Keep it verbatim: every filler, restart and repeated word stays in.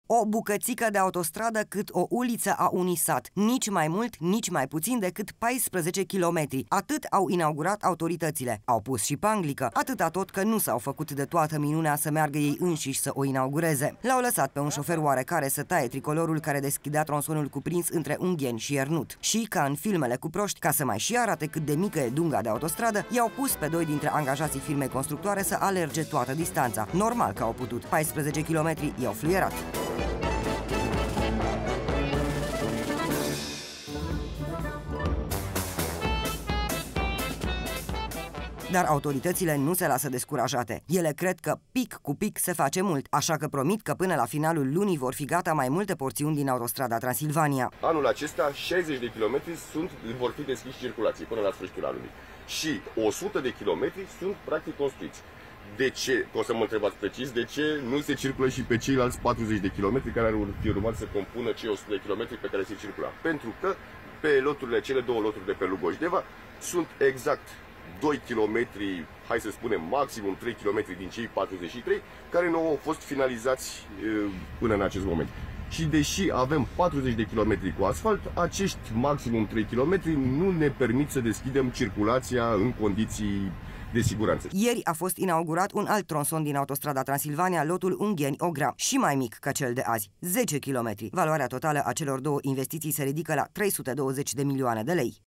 O bucățică de autostradă cât o uliță a unui sat, nici mai mult, nici mai puțin decât paisprezece kilometri. Atât au inaugurat autoritățile. Au pus și panglică, atâta tot că nu s-au făcut de toată minunea să meargă ei înșiși să o inaugureze. L-au lăsat pe un șofer oarecare să taie tricolorul care deschidea tronsonul cuprins între Ungheni și Iernut. Și, ca în filmele cu proști, ca să mai și arate cât de mică e dunga de autostradă, i-au pus pe doi dintre angajații firmei constructoare să alerge toată distanța. Normal că au putut. paisprezece kilometri i-au fluierat. Dar autoritățile nu se lasă descurajate. Ele cred că pic cu pic se face mult, așa că promit că până la finalul lunii vor fi gata mai multe porțiuni din autostrada Transilvania. Anul acesta, șaizeci de kilometri sunt, vor fi deschiși circulației până la sfârșitul anului. Și o sută de kilometri sunt practic construiți. De ce, o să mă întrebați precis, de ce nu se circulă și pe ceilalți patruzeci de kilometri care ar fi urmat să compună cei o sută de kilometri pe care se circula? Pentru că pe loturile, cele două loturi de pe Lugoș-Deva sunt exact doi kilometri, hai să spunem maximum trei kilometri din cei patruzeci și trei, care nu au fost finalizați e, până în acest moment. Și deși avem patruzeci de kilometri cu asfalt, acești maximum trei kilometri nu ne permit să deschidem circulația în condiții de siguranță. Ieri a fost inaugurat un alt tronson din autostrada Transilvania, lotul Ungheni-Ogra, și mai mic ca cel de azi, zece kilometri. Valoarea totală a celor două investiții se ridică la trei sute douăzeci de milioane de lei.